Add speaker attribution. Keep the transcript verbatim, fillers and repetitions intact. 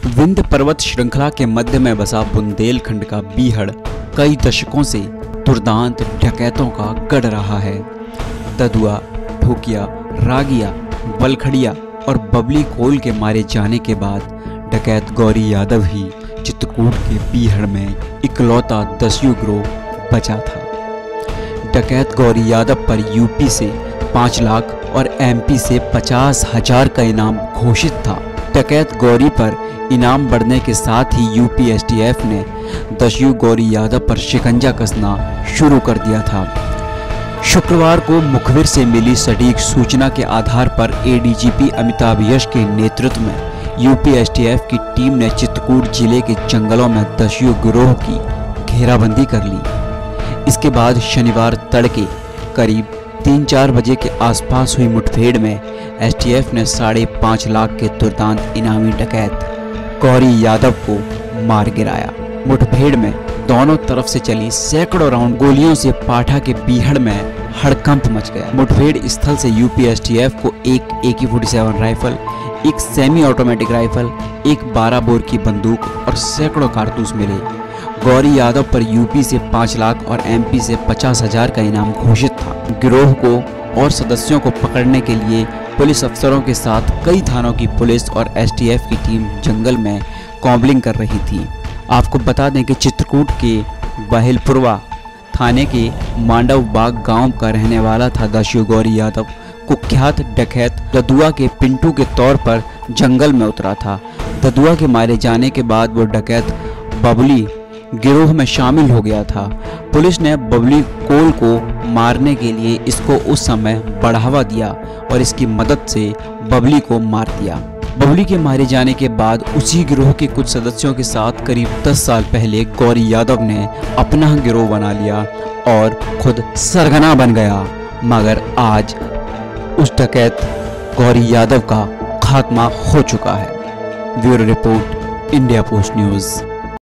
Speaker 1: विंध्य पर्वत श्रृंखला के मध्य में बसा बुंदेलखंड का बीहड़ कई दशकों से दुर्दांत डकैतों का गढ़ रहा है। ददुआ, ठोकिया, रागिया, बलखड़िया और बबली कोल के मारे जाने के बाद डकैत गौरी यादव ही चित्रकूट के बीहड़ में इकलौता दस्यु गिरोह बचा था। डकैत गौरी यादव पर यूपी से पाँच लाख और एमपी से पचास हजार का इनाम घोषित था। डकैत गौरी पर इनाम बढ़ने के साथ ही यूपी एसटीएफ ने दस्यु गौरी यादव पर शिकंजा कसना शुरू कर दिया था। शुक्रवार को मुखबिर से मिली सटीक सूचना के आधार पर एडीजीपी अमिताभ यश के नेतृत्व में यूपी एसटीएफ की टीम ने चित्रकूट जिले के जंगलों में दस्यु गिरोह की घेराबंदी कर ली। इसके बाद शनिवार तड़के करीब तीन चार बजे के आसपास हुई मुठभेड़ में एसटीएफ ने साढ़े पाँच लाख के दुर्दांत इनामी डकैत गौरी यादव को मार गिराया। मुठभेड़ में दोनों तरफ से चली सैकड़ों राउंड गोलियों से पाठा के बीहड़ में हड़कंप मच गया। मुठभेड़ स्थल से यूपी एसटीएफ को एक A K forty seven rifle, एक सेमी ऑटोमेटिक राइफल, एक बारह बोर की बंदूक और सैकड़ों कारतूस मिले। गौरी यादव पर यूपी से पाँच लाख और एमपी से पचास हजार का इनाम घोषित था। गिरोह को और सदस्यों को पकड़ने के लिए पुलिस अफसरों के साथ कई थानों की पुलिस और एसटीएफ की टीम जंगल में कॉम्बलिंग कर रही थी। आपको बता दें कि चित्रकूट के बहेलपुरवा थाने के मांडव बाग गांव का रहने वाला था दस्यु गौरी यादव। कुख्यात डकैत ददुआ के पिंटू के तौर पर जंगल में उतरा था। ददुआ के मारे जाने के बाद वो डकैत बबली गिरोह में शामिल हो गया था। पुलिस ने बबली कोल को मारने के लिए इसको उस समय बढ़ावा दिया और इसकी मदद से बबली को मार दिया। बबली के मारे जाने के बाद उसी गिरोह के कुछ सदस्यों के साथ करीब दस साल पहले गौरी यादव ने अपना गिरोह बना लिया और खुद सरगना बन गया। मगर आज उस डकैत गौरी यादव का खात्मा हो चुका है। Bureau report, India post news.